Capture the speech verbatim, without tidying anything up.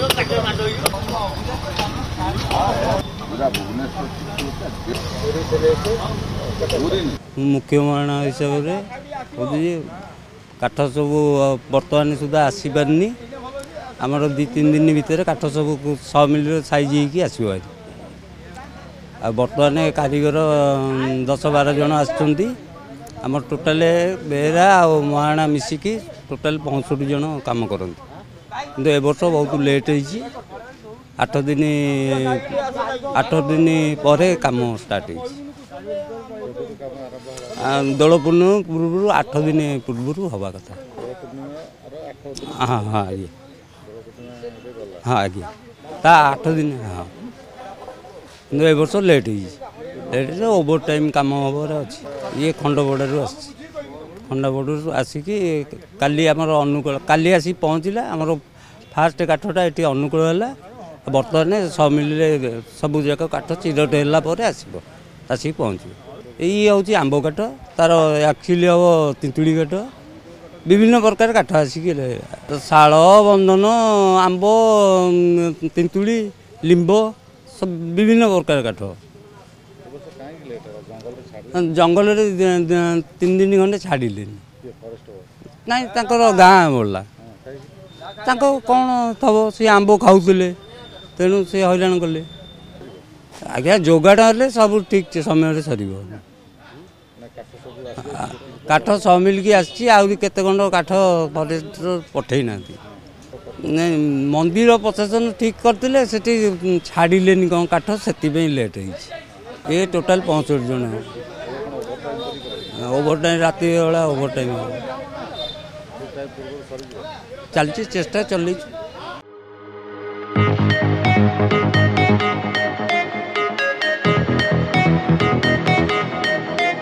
मुख्य महारणा हिसाब से काठ सब बर्तमान सुधा आसी पारनी आमर दी तीन दिन भितर काठ सब सौ मिल साइज आसो बर्तमान कारीगर दस बार जन आम टोटाल बेहरा और महारणा मिसिकी टोटाल पैंसठ जन कम करते कि ए वर्ष बहुत लेट होती आठ दिन आठ दिन पर कम स्टार्ट दोल पूर्णिमा पूर्व आठ दिन पूर्व हवा कथा हाँ हाँ आज्ञा हाँ आज्ञा ता आठ दिन हाँ कि ए वर्ष लेट लेट ओवर टाइम कम हबार अच्छी ये खंडपड़ू आस खंडपड़ू आसिकी काली आमर अनुकूल काली आसी पहुँचला आमर फास्ट काठटा ये अनुकूल है बर्तमान सौ मिल सब जाक काठ चिरट है आसो आसिक पहुँच यही हूँ आंब काठ तार एक्चुअली हम तितुड़ी काठ विभिन्न प्रकार काठ आसिक शाल बंधन आंब तितुड़ी लिंब सब विभिन्न प्रकार काठ जंगल तीन दिन खंडे छाड़े ना गाँ बोला कौन थब सी आंब खाऊले तेणु से हईराण कले आज्ञा जोगाड़ हेल्ले सब ठीक समय सर काठ सौ मिल की आसी केते खंड काठ फरेस्ट पठे ना मंदिर प्रशासन ठीक करते छाड़े कौन काठ से लेट ये टोटाल पैंसठ जन ओवर टाइम राति बेला ओवर टाइम चलती चेष्टा चल